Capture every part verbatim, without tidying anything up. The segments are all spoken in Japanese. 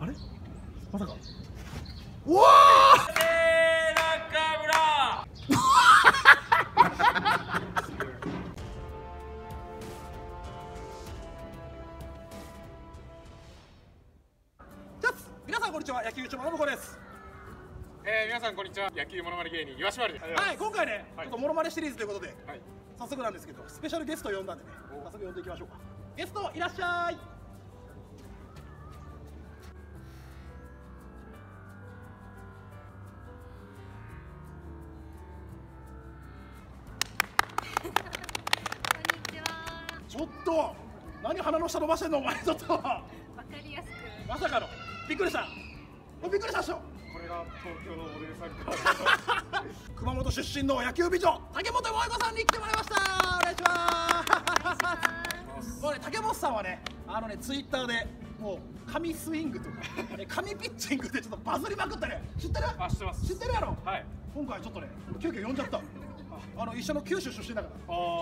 あれまさか。うわー中村じゃあ皆さんこんにちは、野球部長の信子です。 えー、皆さんこんにちは、野球モノマネ芸人岩島です。 はい、今回ね、 はい、 ちょっとモノマネシリーズということで、 はい、 早速なんですけどスペシャルゲストを呼んだんでね、早速呼んでいきましょうか。ゲストいらっしゃい。ちょっと何鼻の下伸ばしてんのお前。ちょっとわかりやすくまさかのびっくりした。びっくりしたっしょ。 これが東京のモデルサッカー熊本出身の野球部長竹本萌子さんに来てもらいました。お願いします。もうね、竹本さんはね、あのねツイッターでもう神スイングとか神ピッチングでちょっとバズりまくったね。知ってる？ あ、知ってます。 知ってるやろ。 はい。 今回ちょっとね急遽呼んじゃった。あの一緒の九州出身だから、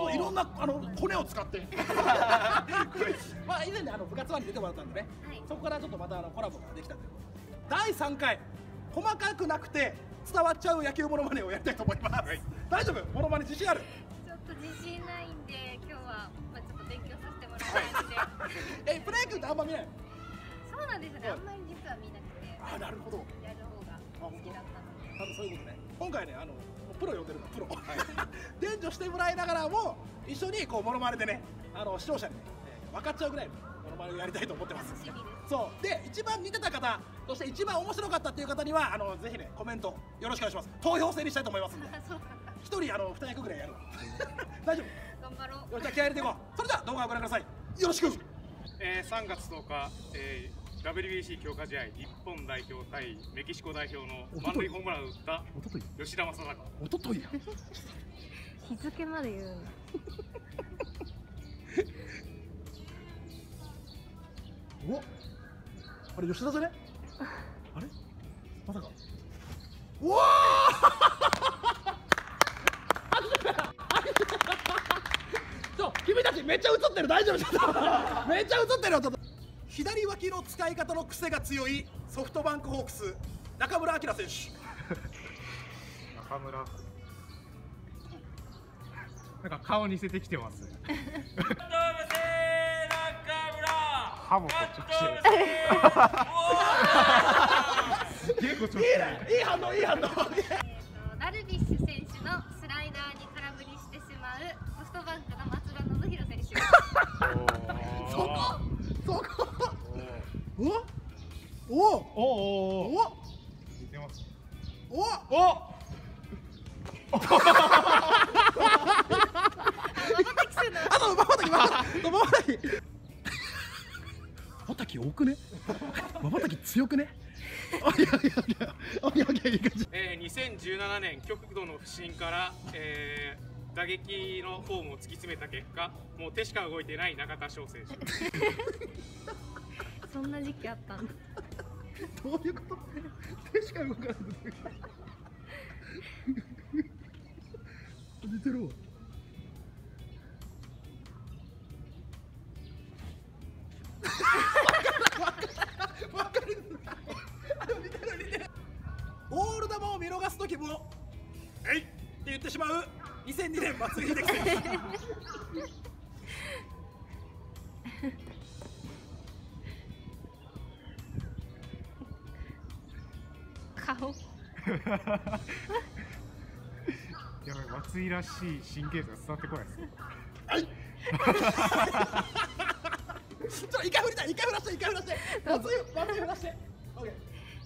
いろんなあのコネを使ってまあ以前ねあの部活ワンに出てもらったんでね、はい、そこからちょっとまたあのコラボができたんで、だいさんかい細かくなくて伝わっちゃう野球モノマネをやりたいと思います。はい、大丈夫？モノマネ自信ある？ ちょっと自信ないんで今日はまあちょっと勉強させてもらいたいんで。 え、プロ野球ってあんま見ない？ そうなんですね。あんまり実は見なくて。 あ、なるほど。 やる方が好きだったので。 多分そういうことね。今回ねあのプロ呼んでるのプロ。はい、伝授してもらいながらも一緒にこうモノマネでね、あの視聴者にね、えー、分かっちゃうぐらいのモノマネをやりたいと思ってます。 楽しみです。 そうで一番似てた方、そして一番面白かったっていう方にはあのぜひねコメントよろしくお願いします。投票制にしたいと思いますんで。一人あの二役ぐらいやる。大丈夫？ 頑張ろう。 よしじゃあ気合い入れていこう。それでは動画をご覧ください。よろしく。 えー、さんがつとおか、えー、ダブリュービーシー 強化試合日本代表対メキシコ代表の満塁ホームランを打った吉田正尚。 おとといや。 日付まで言うんだ。 お、あれ吉田じゃね？あれ？まさか。うわちょ、君たちめっちゃ映ってる。大丈夫？ちょっとめっちゃ映ってるよ。ちょっと左脇の使い方の癖が強いソフトバンクホークス中村晃選手。 中村なんか顔似せてきてます。歯もこっち来てる。結構ちょっといいね。いい反応、いい反応。 ダルビッシュ選手のスライダーに空振りしてしまうソフトバンクの松田宣浩選手。 そこそこおおおおお似てます。 おおあとまばたきまばたきまばたきまばたき多くね。まばたき強くね。いやいやいやオッケーオッケーいい感じ。 えー、にせんじゅうななねん極度の不振から、えー、打撃のフォームを突き詰めた結果、もう手しか動いてない中田翔選手。 そんな時期あったんだ。 どういうこと？手しか動かない。似てるわ。わかる。似てる似てる。ボール球を見逃す時も「えい!」って言ってしまうにせんにねん松井秀喜選手。 顔。 やばい、松井らしい神経質が伝わってこないです。 はい。ちょっと一回振りたい、一回振らせて、一回振らせて。松井、松井振らせて。オッケー。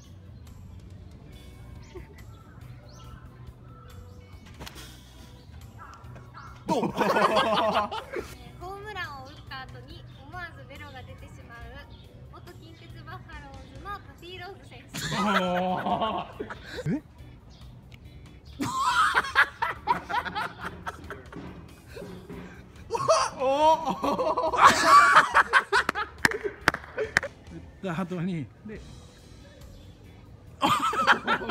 どう？ホームランを打った後に思わずベロが出てしまう元近鉄バファローズのパピーローズ選手。 え？おお。打った後にで。オッケー。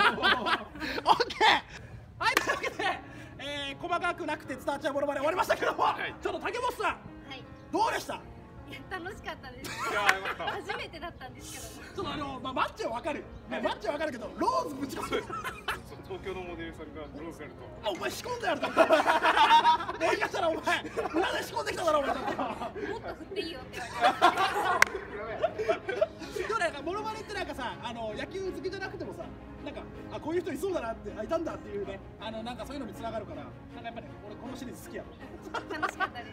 はい、というわけで、えー、細かくなくて伝わっちゃうものまで終わりましたけども、はい、ちょっと竹本さん、はい、どうでした？ いや楽しかったです。 いやーよかった。 初めてだったんですけど。 ちょっとあの、まあ、マッチはわかるよ、ね、マッチはわかるけどローズぶち込んでそう東京のモデルさんがローズやると。 お前仕込んでやるともしかしたらお前裏で仕込んできただろお前ちょっともっと振っていいよって言われて。 でもなんかモノマネってなんかさ、あの野球好きじゃなくてもさ、なんかあこういう人いそうだなって、あいたんだっていうね、あのなんかそういうのに繋がるから、なんかやっぱり、ね、俺このシリーズ好きやろ。 楽しかったです。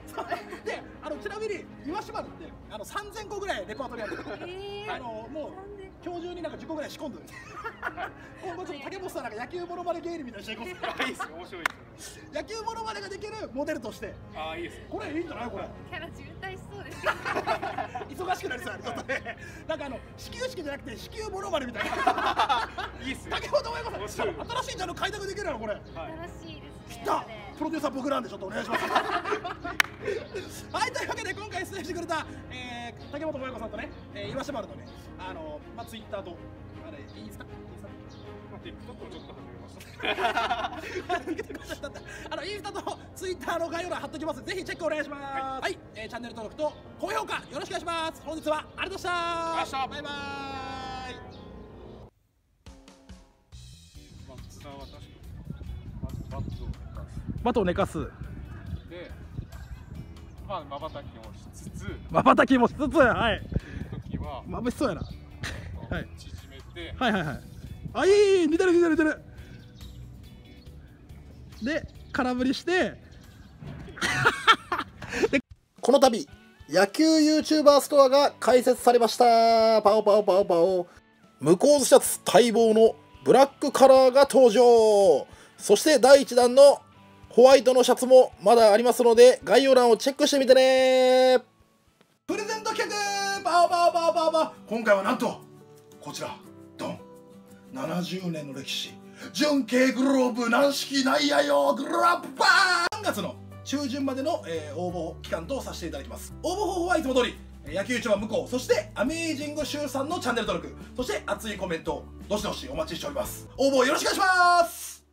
で、あのちなみに岩島ってあのさんぜんこぐらいレパートリーあるの。 えー、 あのもう今日中になんかじゅっこぐらい仕込んでる。今後ちょっと竹本さんなんか野球モノマネ芸人みたいにしていこう。 いいですよ、面白いですよ。 野球モノマネができるモデルとして。 ああいいですよ。 これいいんじゃないこれ。 キャラ渋滞しそうですけど。 忙しくなりそうやねちょっとね。なんかあの始球式じゃなくて始球モノマネみたいな。 いいっすよ。 竹本親子さん、 面白い新しいジャンル開拓できるやろこれ。 はい。 新しいですね。 来た。プロデューサー僕なんでちょっとお願いします。はい、というわけで今回出演してくれた、えー、竹本親子さんとね、えー、岩島のね、あのまあツイッターとあれインスタ、インスタ。 まあ TikTok をちょっと始めました。 あのインスタとツイッターの概要欄貼っときます。ぜひチェックお願いします。はい、はい、えー、チャンネル登録と高評価よろしくお願いします。本日はありがとうございました。バイバーイ。 まあ津田は確かにまずバットを寝かす。 バトを寝かす。 で、まあ瞬きをしつつ、 瞬きもしつつ、はい。 時は眩しそうやな。はい。 縮めて、 はいはいはい。あ、いい、似てる似てる似てる。で、空振りしてでこの度野球 YouTuber ストアが開設されました。パオパオパオパオ。向こうズシャツ待望のブラックカラーが登場。そしてだいいちだんのホワイトのシャツもまだありますので概要欄をチェックしてみてね。プレゼント企画パオパオパオパオパオ。今回はなんとこちらドンななじゅうねんの歴史純系グローブ軟式内野用グローブバーンさんがつの中旬までの、えー、応募期間とさせていただきます。応募方法はいつも通り野球 YouTuber 向こう、そしてアメージングシューさんのチャンネル登録、そして熱いコメントどしどしお待ちしております。応募よろしくお願いします。